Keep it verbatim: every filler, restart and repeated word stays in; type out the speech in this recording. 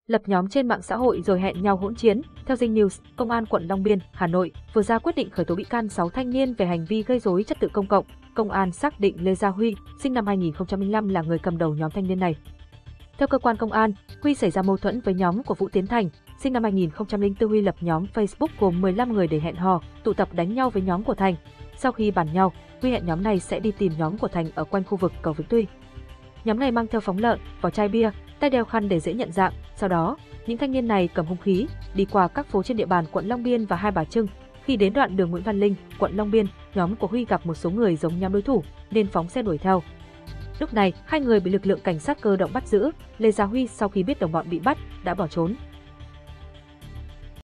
lập nhóm trên mạng xã hội rồi hẹn nhau hỗn chiến. Theo Dinh News, Công an quận Long Biên, Hà Nội vừa ra quyết định khởi tố bị can sáu thanh niên về hành vi gây rối trật tự công cộng. Công an xác định Lê Gia Huy, sinh năm hai nghìn không trăm lẻ năm là người cầm đầu nhóm thanh niên này. Theo cơ quan công an, Huy xảy ra mâu thuẫn với nhóm của Vũ Tiến Thành, sinh năm hai nghìn không trăm lẻ bốn. Huy lập nhóm Facebook gồm mười lăm người để hẹn hò, tụ tập đánh nhau với nhóm của Thành. Sau khi bàn nhau, Huy hẹn nhóm này sẽ đi tìm nhóm của Thành ở quanh khu vực cầu Vĩnh Tuy. Nhóm này mang theo phóng lợn, vỏ chai bia, tay đeo khăn để dễ nhận dạng. Sau đó, những thanh niên này cầm hung khí, đi qua các phố trên địa bàn quận Long Biên và Hai Bà Trưng. Khi đến đoạn đường Nguyễn Văn Linh, quận Long Biên, nhóm của Huy gặp một số người giống nhóm đối thủ nên phóng xe đuổi theo. Lúc này, hai người bị lực lượng cảnh sát cơ động bắt giữ. Lê Gia Huy sau khi biết đồng bọn bị bắt đã bỏ trốn.